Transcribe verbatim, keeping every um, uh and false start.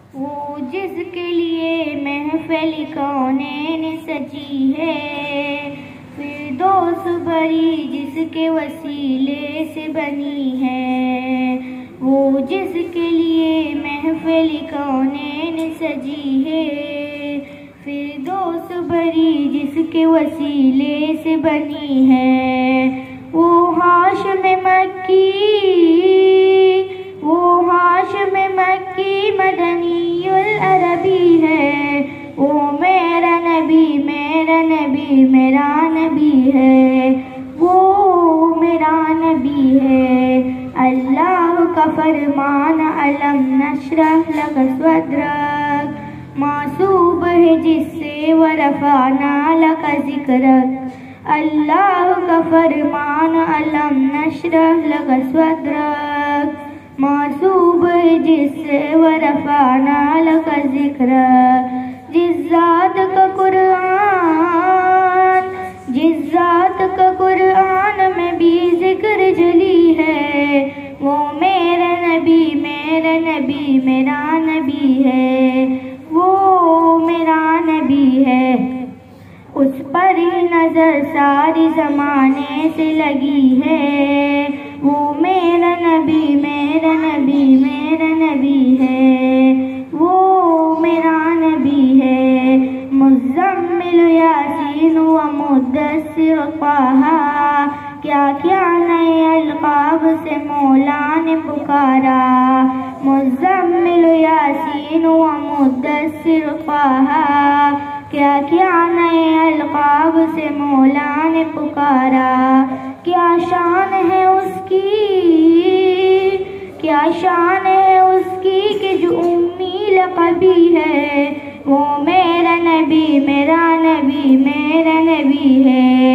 वो जिसके लिए महफिल कौनैन सजी है, फिरदौस भरी जिसके वसीले से बनी है। वो जिसके लिए महफिल कौनैन सजी है, फिरदौस भरी जिसके वसीले से बनी है। वो हाशिम मक्की, वो हाशिम मक्की मदनीयुल अरबी है। वो मेरा नबी मेरा नबी मेरा नबी है, वो मेरा नबी है। अल्लाह का फरमान अलम नशरह लक सद्रक, मासूब है जिससे वरफ़अना लक ज़िक्रक। अल्लाह का फरमान अलम नशरह लक सद्रक, मासूब है जिससे वरफ़अना लक ज़िक्रक। जिस ज़ात का कुरान, जिस ज़ात का कुरान में भी ज़िक्र जली है, वो मेरा नबी मेरा नबी मेरा नबी है, वो मेरा नबी है। उस पर ही नजर सारी ज़माने से लगी है, वो मेरा नबी मेरा नबी मेरा नबी है, वो मेरा नबी है। मुज़म्मिल यासीन व मुद्दस्सिर क़ाहा, क्या क्या नए अलक़ाब से मौला ने पुकारा। मुज़म्मिल यासीन व मुद्दस्सिर क़ाहा, क्या क्या नए अलक़ाब से मौला ने पुकारा। क्या शान है उसकी, क्या शान है उसकी कि जो उम्मी लक़बी है। वो मेरा नबी मेरा नबी मेरा नबी है,